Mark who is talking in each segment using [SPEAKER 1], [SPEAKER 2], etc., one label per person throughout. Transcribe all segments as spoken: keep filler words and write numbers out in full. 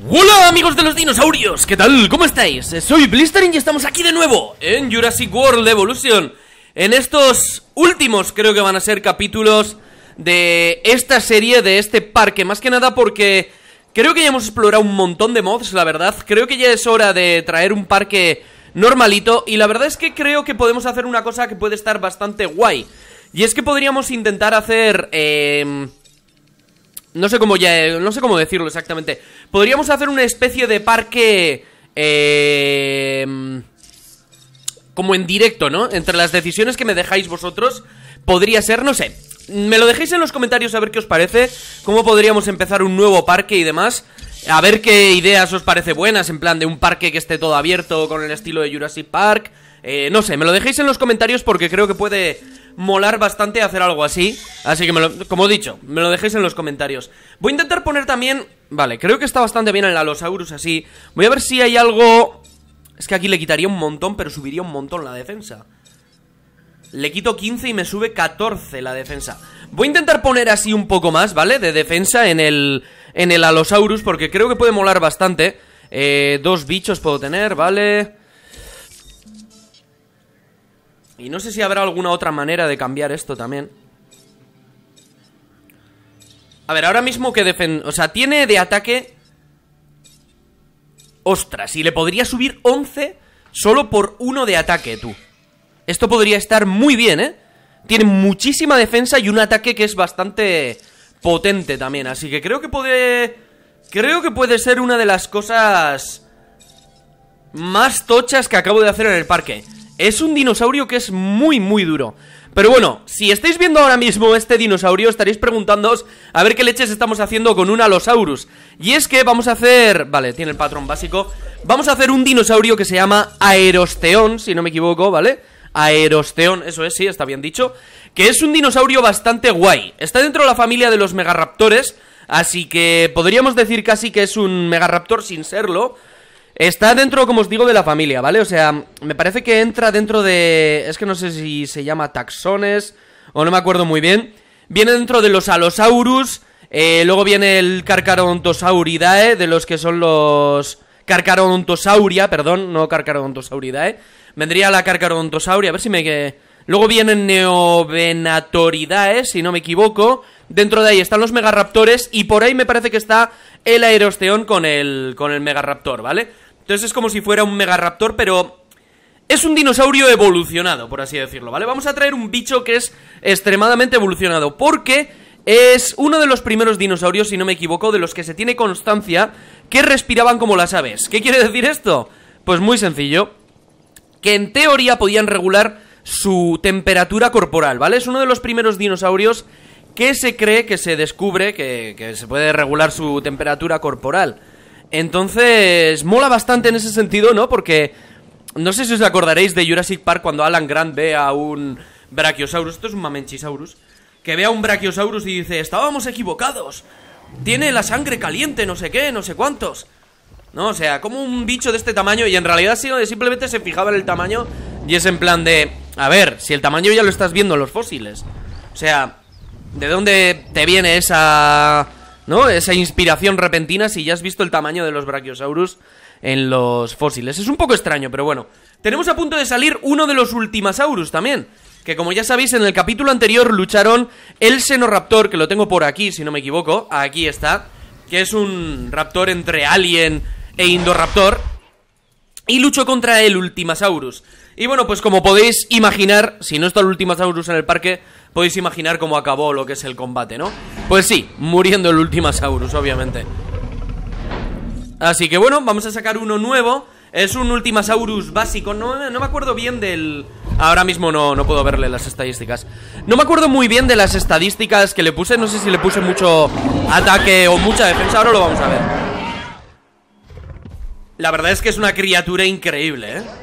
[SPEAKER 1] Hola amigos de los dinosaurios, ¿qué tal? ¿Cómo estáis? Soy Blistering y estamos aquí de nuevo en Jurassic World Evolution. En estos últimos, creo que van a ser capítulos de esta serie, de este parque. Más que nada porque creo que ya hemos explorado un montón de mods, la verdad. Creo que ya es hora de traer un parque normalito. Y la verdad es que creo que podemos hacer una cosa que puede estar bastante guay. Y es que podríamos intentar hacer... Eh... No sé cómo ya, no sé cómo decirlo exactamente. Podríamos hacer una especie de parque eh, como en directo, ¿no? Entre las decisiones que me dejáis vosotros, podría ser, no sé. Me lo dejéis en los comentarios a ver qué os parece. Cómo podríamos empezar un nuevo parque y demás. A ver qué ideas os parece buenas, en plan de un parque que esté todo abierto con el estilo de Jurassic Park. Eh, no sé, me lo dejéis en los comentarios porque creo que puede molar bastante hacer algo así. Así que, me lo, como he dicho, me lo dejéis en los comentarios. Voy a intentar poner también... Vale, creo que está bastante bien el Allosaurus así. Voy a ver si hay algo... Es que aquí le quitaría un montón, pero subiría un montón la defensa. Le quito quince y me sube catorce la defensa. Voy a intentar poner así un poco más, ¿vale? De defensa en el, en el Allosaurus, porque creo que puede molar bastante. eh, Dos bichos puedo tener, ¿vale? Y no sé si habrá alguna otra manera de cambiar esto también. A ver, ahora mismo que defen... O sea, tiene de ataque... Ostras, y le podría subir once solo por uno de ataque, tú. Esto podría estar muy bien, ¿eh? Tiene muchísima defensa y un ataque que es bastante potente también. Así que creo que puede... Creo que puede ser una de las cosas más tochas que acabo de hacer en el parque. Es un dinosaurio que es muy, muy duro. Pero bueno, si estáis viendo ahora mismo este dinosaurio, estaréis preguntándoos a ver qué leches estamos haciendo con un Allosaurus. Y es que vamos a hacer... Vale, tiene el patrón básico. Vamos a hacer un dinosaurio que se llama Aerosteón, si no me equivoco, ¿vale? Aerosteón, eso es, sí, está bien dicho. Que es un dinosaurio bastante guay. Está dentro de la familia de los megaraptores, así que podríamos decir casi que es un megaraptor sin serlo. Está dentro, como os digo, de la familia, ¿vale? O sea, me parece que entra dentro de... Es que no sé si se llama taxones o no me acuerdo muy bien. Viene dentro de los Allosaurus. eh, Luego viene el Carcharodontosauridae, de los que son los... Carcharodontosauria, perdón, no Carcharodontosauridae. Vendría la Carcharodontosauria, a ver si me... Que... Luego vienen Neovenatoridae, si no me equivoco. Dentro de ahí están los megaraptores y por ahí me parece que está el Aerosteón con el, con el megaraptor, ¿vale? Entonces es como si fuera un megaraptor, pero es un dinosaurio evolucionado, por así decirlo, ¿vale? Vamos a traer un bicho que es extremadamente evolucionado, porque es uno de los primeros dinosaurios, si no me equivoco, de los que se tiene constancia que respiraban como las aves. ¿Qué quiere decir esto? Pues muy sencillo, que en teoría podían regular su temperatura corporal, ¿vale? Es uno de los primeros dinosaurios que se cree, que se descubre que, que se puede regular su temperatura corporal. Entonces, mola bastante en ese sentido, ¿no? Porque, no sé si os acordaréis de Jurassic Park cuando Alan Grant ve a un Brachiosaurus, esto es un Mamenchisaurus, que ve a un Brachiosaurus y dice, estábamos equivocados, tiene la sangre caliente, no sé qué, no sé cuántos. No, o sea, como un bicho de este tamaño, y en realidad simplemente se fijaba en el tamaño, y es en plan de, a ver, si el tamaño ya lo estás viendo en los fósiles. O sea, ¿de dónde te viene esa... ¿no? Esa inspiración repentina si ya has visto el tamaño de los Brachiosaurus en los fósiles? Es un poco extraño, pero bueno. Tenemos a punto de salir uno de los Ultimasaurus también, que como ya sabéis, en el capítulo anterior lucharon el Xenoraptor, que lo tengo por aquí, si no me equivoco. Aquí está, que es un raptor entre Alien e Indoraptor, y luchó contra el Ultimasaurus. Y bueno, pues como podéis imaginar, si no está el Ultimasaurus en el parque, podéis imaginar cómo acabó lo que es el combate, ¿no? Pues sí, muriendo el Ultimasaurus, obviamente. Así que bueno, vamos a sacar uno nuevo. Es un Ultimasaurus básico. No, no me acuerdo bien del... Ahora mismo no, no puedo verle las estadísticas. No me acuerdo muy bien de las estadísticas que le puse. No sé si le puse mucho ataque o mucha defensa. Ahora lo vamos a ver. La verdad es que es una criatura increíble, ¿eh?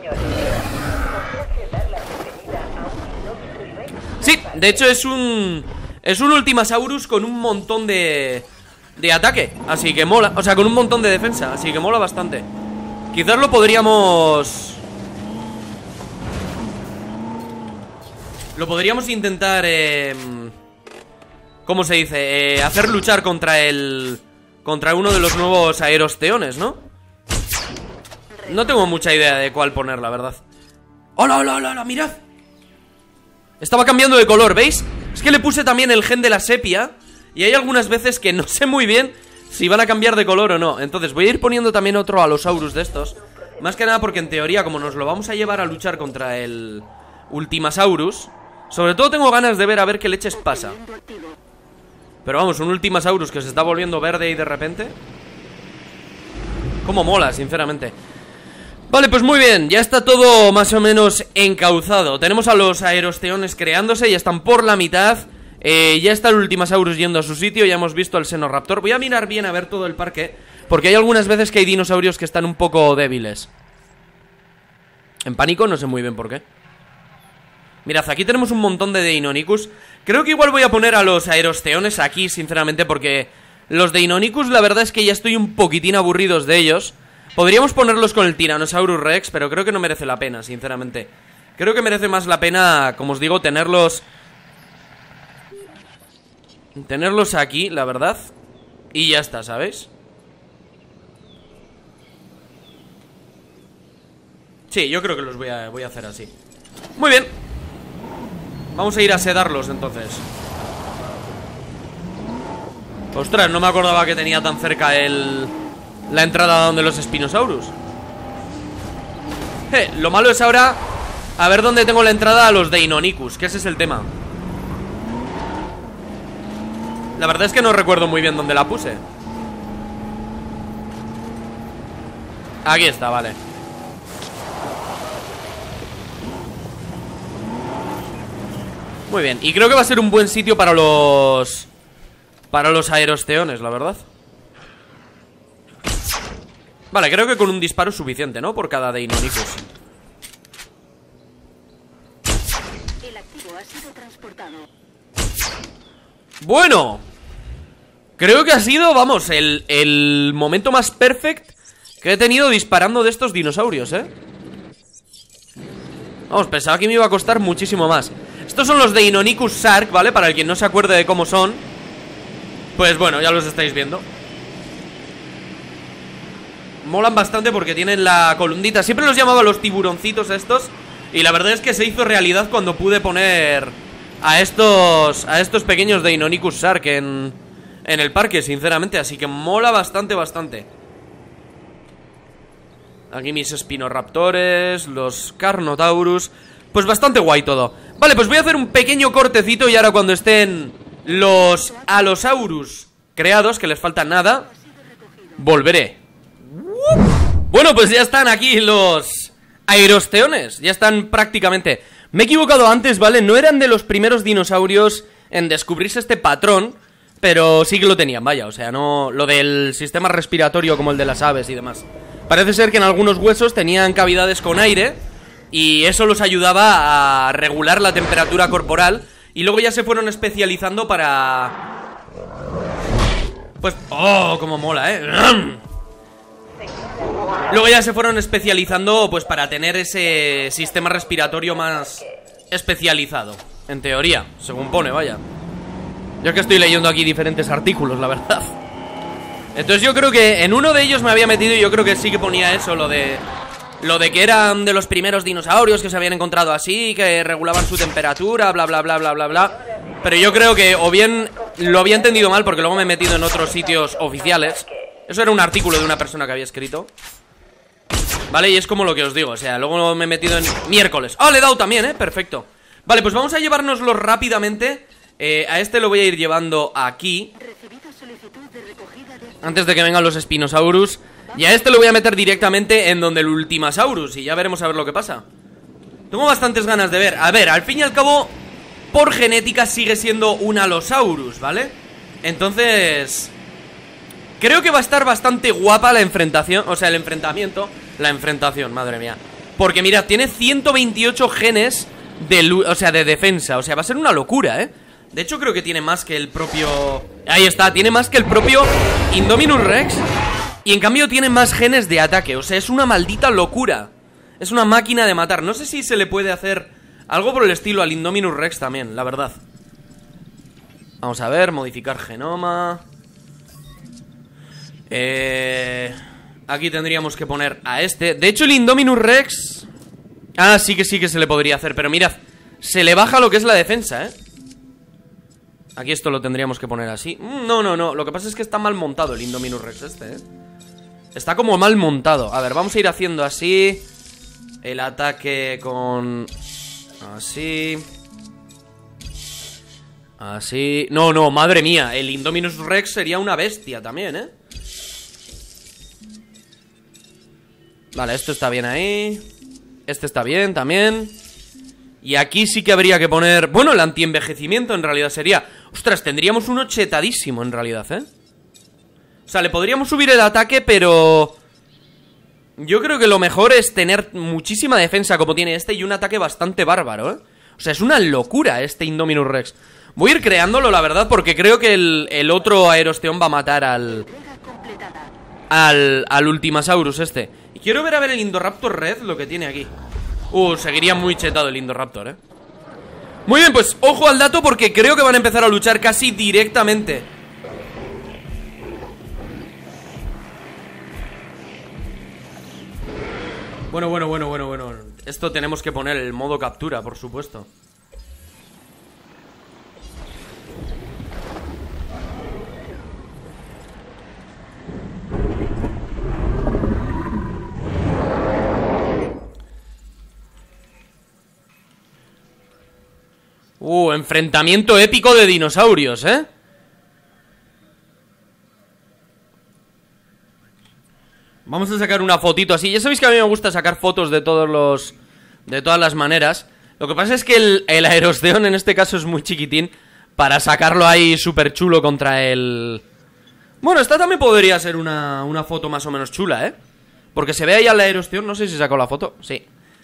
[SPEAKER 1] Sí, de hecho es un... Es un Ultimasaurus con un montón de... De ataque, así que mola. O sea, con un montón de defensa, así que mola bastante. Quizás lo podríamos... Lo podríamos intentar... Eh... ¿Cómo se dice? Eh, hacer luchar contra el... contra uno de los nuevos aerosteones, ¿no? No tengo mucha idea de cuál poner, la verdad. ¡Hola, hola, hola, hola! ¡Mirad! Estaba cambiando de color, ¿veis? Es que le puse también el gen de la sepia y hay algunas veces que no sé muy bien si van a cambiar de color o no. Entonces voy a ir poniendo también otro Allosaurus de estos. Más que nada porque en teoría, como nos lo vamos a llevar a luchar contra el Ultimasaurus, sobre todo tengo ganas de ver a ver qué leches pasa. Pero vamos, un Ultimasaurus que se está volviendo verde y de repente... Cómo mola, sinceramente. Vale, pues muy bien, ya está todo más o menos encauzado. Tenemos a los aerosteones creándose, ya están por la mitad. eh, Ya está el Ultimasaurus yendo a su sitio, ya hemos visto al Xenoraptor. Voy a mirar bien a ver todo el parque, porque hay algunas veces que hay dinosaurios que están un poco débiles. En pánico, no sé muy bien por qué. Mirad, aquí tenemos un montón de Deinonychus. Creo que igual voy a poner a los aerosteones aquí, sinceramente, porque los Deinonychus la verdad es que ya estoy un poquitín aburridos de ellos. Podríamos ponerlos con el Tyrannosaurus Rex, pero creo que no merece la pena, sinceramente. Creo que merece más la pena, como os digo, tenerlos... Tenerlos aquí, la verdad. Y ya está, ¿sabéis? Sí, yo creo que los voy a, voy a hacer así. Muy bien. Vamos a ir a sedarlos, entonces. Ostras, no me acordaba que tenía tan cerca el... la entrada donde los Spinosaurus. Eh, lo malo es ahora a ver dónde tengo la entrada a los Deinonychus, que ese es el tema. La verdad es que no recuerdo muy bien dónde la puse. Aquí está, vale. Muy bien, y creo que va a ser un buen sitio para los... para los aerosteones, la verdad. Vale, creo que con un disparo es suficiente, ¿no? Por cada Deinonychus.
[SPEAKER 2] El activo ha sido transportado.
[SPEAKER 1] Bueno, creo que ha sido, vamos, el, el momento más perfect que he tenido disparando de estos dinosaurios, ¿eh? Vamos, pensaba que me iba a costar muchísimo más. Estos son los Deinonychus Shark, ¿vale? Para el quien no se acuerde de cómo son. Pues bueno, ya los estáis viendo. Molan bastante porque tienen la columnita. Siempre los llamaba los tiburoncitos estos. Y la verdad es que se hizo realidad cuando pude poner a estos a estos pequeños Deinonychus Shark en, en el parque, sinceramente. Así que mola bastante, bastante. Aquí mis Spinoraptores, los Carnotaurus. Pues bastante guay todo. Vale, pues voy a hacer un pequeño cortecito y ahora cuando estén los Allosaurus creados, que les falta nada, volveré. Bueno, pues ya están aquí los aerosteones. Ya están prácticamente. Me he equivocado antes, ¿vale? No eran de los primeros dinosaurios en descubrirse este patrón, pero sí que lo tenían, vaya. O sea, no lo del sistema respiratorio como el de las aves y demás. Parece ser que en algunos huesos tenían cavidades con aire y eso los ayudaba a regular la temperatura corporal. Y luego ya se fueron especializando para... Pues... ¡Oh! ¡Cómo mola, eh! Luego ya se fueron especializando pues para tener ese sistema respiratorio más especializado. En teoría, según pone, vaya. Yo es que estoy leyendo aquí diferentes artículos, la verdad. Entonces yo creo que en uno de ellos me había metido y yo creo que sí que ponía eso, lo de... Lo de que eran de los primeros dinosaurios que se habían encontrado así, que regulaban su temperatura, bla, bla, bla, bla, bla, bla. Pero yo creo que o bien lo había entendido mal porque luego me he metido en otros sitios oficiales. Eso era un artículo de una persona que había escrito. Vale, y es como lo que os digo, o sea, luego me he metido en miércoles. ¡Ah, le he dado también, eh! Perfecto. Vale, pues vamos a llevárnoslo rápidamente. eh, A este lo voy a ir llevando aquí antes de que vengan los Spinosaurus. Y a este lo voy a meter directamente en donde el Ultimasaurus. Y ya veremos a ver lo que pasa. Tengo bastantes ganas de ver. A ver, al fin y al cabo, por genética sigue siendo un Allosaurus, ¿vale? Entonces... creo que va a estar bastante guapa la enfrentación. O sea, el enfrentamiento. La enfrentación, madre mía. Porque mirad, tiene ciento veintiocho genes de, o sea, de defensa. O sea, va a ser una locura, ¿eh? De hecho, creo que tiene más que el propio... Ahí está, tiene más que el propio Indominus Rex. Y en cambio tiene más genes de ataque. O sea, es una maldita locura. Es una máquina de matar. No sé si se le puede hacer algo por el estilo al Indominus Rex también, la verdad. Vamos a ver, modificar genoma. Eh... Aquí tendríamos que poner a este. De hecho el Indominus Rex... Ah, sí que sí que se le podría hacer. Pero mirad, se le baja lo que es la defensa, ¿eh? Aquí esto lo tendríamos que poner así. No, no, no, lo que pasa es que está mal montado el Indominus Rex este, ¿eh? Está como mal montado. A ver, vamos a ir haciendo así. El ataque con... Así. Así. No, no, madre mía, el Indominus Rex sería una bestia también, ¿eh? Vale, esto está bien ahí. Este está bien también. Y aquí sí que habría que poner... Bueno, el anti-envejecimiento en realidad sería... Ostras, tendríamos uno chetadísimo en realidad, ¿eh? O sea, le podríamos subir el ataque, pero... Yo creo que lo mejor es tener muchísima defensa como tiene este y un ataque bastante bárbaro, ¿eh? O sea, es una locura este Indominus Rex. Voy a ir creándolo, la verdad, porque creo que el, el otro Aerosteón va a matar al... Al, al Ultimasaurus este. Y quiero ver a ver el Indoraptor Red lo que tiene aquí. Uh, seguiría muy chetado el Indoraptor, eh. Muy bien, pues ojo al dato porque creo que van a empezar a luchar casi directamente. Bueno, bueno, bueno, bueno, bueno. Esto tenemos que poner el modo captura, por supuesto. Uh, enfrentamiento épico de dinosaurios, ¿eh? Vamos a sacar una fotito así. Ya sabéis que a mí me gusta sacar fotos de todos los... De todas las maneras. Lo que pasa es que el, el Aerosteón en este caso es muy chiquitín para sacarlo ahí súper chulo contra el... Bueno, esta también podría ser una, una foto más o menos chula, ¿eh? Porque se ve ahí al Aerosteón. No sé si sacó la foto. Sí.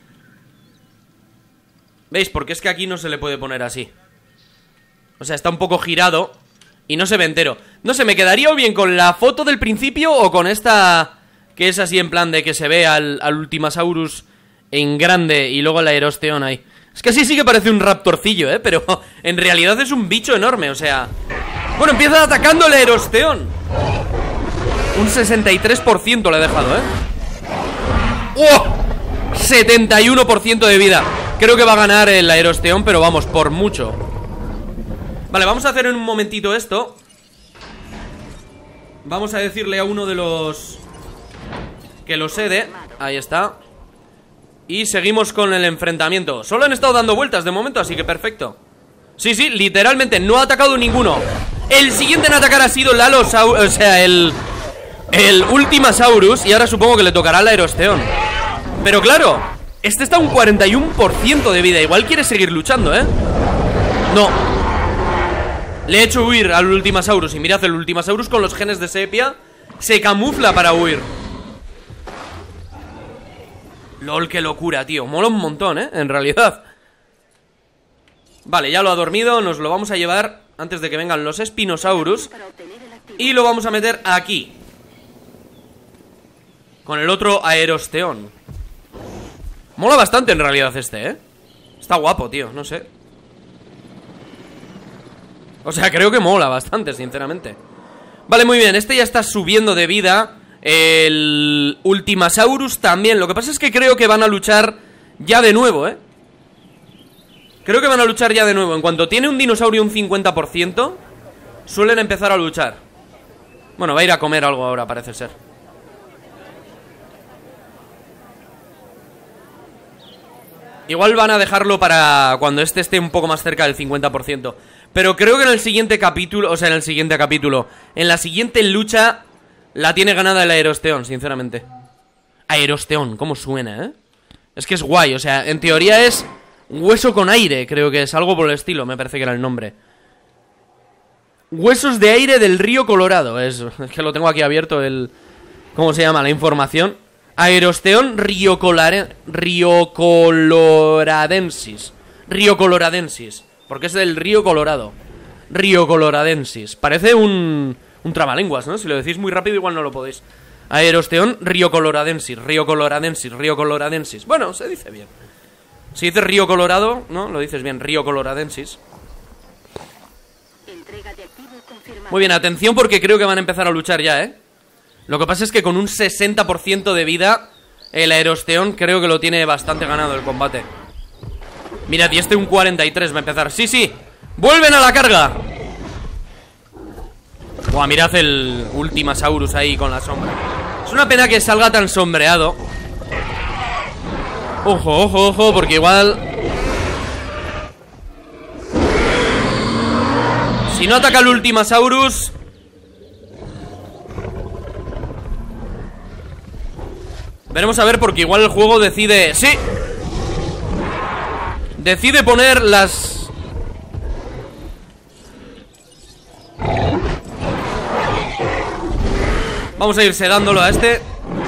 [SPEAKER 1] ¿Veis? Porque es que aquí no se le puede poner así. O sea, está un poco girado y no se ve entero. No sé, me quedaría o bien con la foto del principio o con esta que es así en plan de que se ve al, al Ultimasaurus en grande y luego el Aerosteón ahí. Es que así sí que parece un raptorcillo, ¿eh? Pero en realidad es un bicho enorme, o sea... Bueno, empieza atacando el Aerosteón. Un sesenta y tres por ciento le he dejado, ¿eh? ¡Oh! setenta y uno por ciento de vida. Creo que va a ganar el Aerosteón, pero vamos, por mucho. Vale, vamos a hacer en un momentito esto. Vamos a decirle a uno de los... que lo cede. Ahí está. Y seguimos con el enfrentamiento. Solo han estado dando vueltas de momento, así que perfecto. Sí, sí, literalmente no ha atacado ninguno. El siguiente en atacar ha sido el Alosaurus, o sea, el... el Ultimasaurus. Y ahora supongo que le tocará al Aerosteón. Pero claro, este está a un cuarenta y uno por ciento de vida. Igual quiere seguir luchando, ¿eh? No. Le he hecho huir al Ultimasaurus. Y mirad, el Ultimasaurus con los genes de sepia se camufla para huir. LOL, qué locura, tío. Mola un montón, ¿eh? En realidad. Vale, ya lo ha dormido. Nos lo vamos a llevar antes de que vengan los Spinosaurus. Y lo vamos a meter aquí con el otro Aerosteón. Mola bastante en realidad este, ¿eh? Está guapo, tío, no sé. O sea, creo que mola bastante, sinceramente. Vale, muy bien, este ya está subiendo de vida. El Ultimasaurus también. Lo que pasa es que creo que van a luchar ya de nuevo, ¿eh? Creo que van a luchar ya de nuevo. En cuanto tiene un dinosaurio un cincuenta por ciento, suelen empezar a luchar. Bueno, va a ir a comer algo ahora, parece ser. Igual van a dejarlo para cuando este esté un poco más cerca del cincuenta por ciento. Pero creo que en el siguiente capítulo, o sea, en el siguiente capítulo, en la siguiente lucha, la tiene ganada el Aerosteón, sinceramente. Aerosteón, cómo suena, ¿eh? Es que es guay, o sea, en teoría es hueso con aire, creo que es algo por el estilo, me parece que era el nombre. Huesos de aire del río Colorado, es, es que lo tengo aquí abierto el... ¿Cómo se llama la información? Aerosteón Riocolare... Riocoloradensis. Riocoloradensis. Porque es del río Colorado. Riocoloradensis. Parece un... un trabalenguas, ¿no? Si lo decís muy rápido igual no lo podéis. Aerosteón Riocoloradensis. Riocoloradensis. Riocoloradensis. Bueno, se dice bien. Si dices Río Colorado, ¿no? Lo dices bien. Riocoloradensis.
[SPEAKER 2] Entrega de activo confirmada.
[SPEAKER 1] Muy bien, atención porque creo que van a empezar a luchar ya, ¿eh? Lo que pasa es que con un sesenta por ciento de vida, el Aerosteón creo que lo tiene bastante ganado el combate. Mirad, y este un cuarenta y tres va a empezar. Sí, sí, vuelven a la carga. Buah, mirad el Ultimasaurus ahí con la sombra. Es una pena que salga tan sombreado. Ojo, ojo, ojo, porque igual... Si no ataca el Ultimasaurus... Veremos a ver, porque igual el juego decide... ¡Sí! Decide poner las... Vamos a ir sedándolo a este.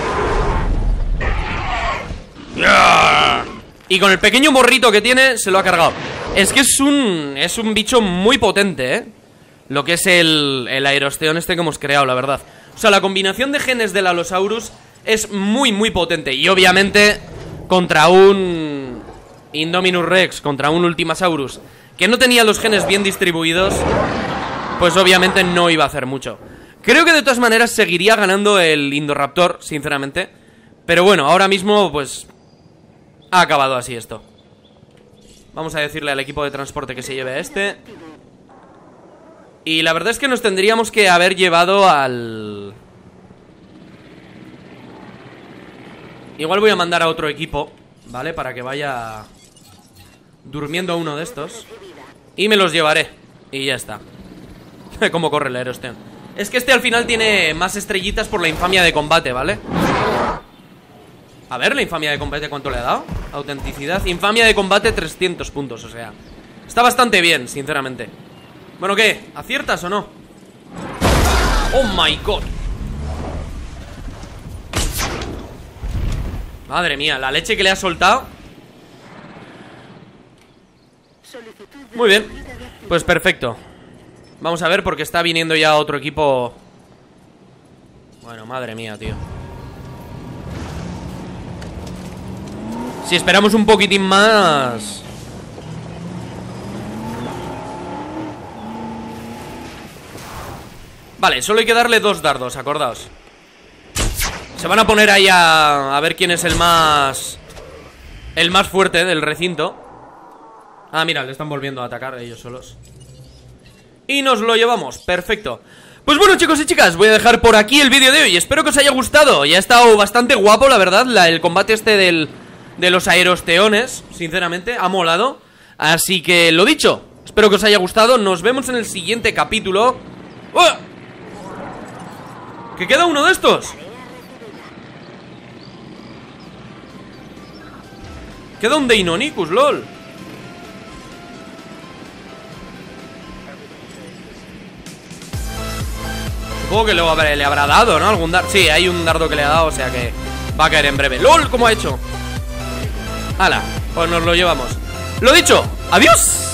[SPEAKER 1] Y con el pequeño morrito que tiene, se lo ha cargado. Es que es un... Es un bicho muy potente, ¿eh? Lo que es el, el Aerosteón este que hemos creado, la verdad. O sea, la combinación de genes del Allosaurus es muy, muy potente. Y obviamente, contra un Indominus Rex, contra un Ultimasaurus que no tenía los genes bien distribuidos, pues obviamente no iba a hacer mucho. Creo que de todas maneras seguiría ganando el Indoraptor, sinceramente. Pero bueno, ahora mismo, pues... ha acabado así esto. Vamos a decirle al equipo de transporte que se lleve a este. Y la verdad es que nos tendríamos que haber llevado al... Igual voy a mandar a otro equipo, ¿vale? Para que vaya durmiendo a uno de estos. Y me los llevaré. Y ya está. Cómo corre el Aerosteón. Es que este al final tiene más estrellitas por la infamia de combate, ¿vale? A ver, la infamia de combate, ¿cuánto le ha dado? Autenticidad, infamia de combate, trescientos puntos, o sea, está bastante bien, sinceramente. Bueno, ¿qué? ¿Aciertas o no? Oh my god. Madre mía, la leche que le ha soltado. Muy bien, pues perfecto. Vamos a ver, porque está viniendo ya otro equipo. Bueno, madre mía, tío. Si esperamos un poquitín más... Vale, solo hay que darle dos dardos, acordaos. Se van a poner ahí a, a ver quién es el más... El más fuerte del recinto. Ah, mira, le están volviendo a atacar ellos solos. Y nos lo llevamos, perfecto. Pues bueno, chicos y chicas, voy a dejar por aquí el vídeo de hoy. Espero que os haya gustado. Y ha estado bastante guapo, la verdad, la, el combate este del... de los Aerosteones, sinceramente, ha molado. Así que, lo dicho, espero que os haya gustado. Nos vemos en el siguiente capítulo. ¡Oh! ¿Que queda uno de estos? Queda un Deinonychus, lol. Supongo que luego le habrá dado, ¿no? Algún dardo. Sí, hay un dardo que le ha dado, o sea que va a caer en breve. ¡Lol! ¿Cómo ha hecho? ¡Hala! Pues nos lo llevamos. Lo dicho, ¡adiós!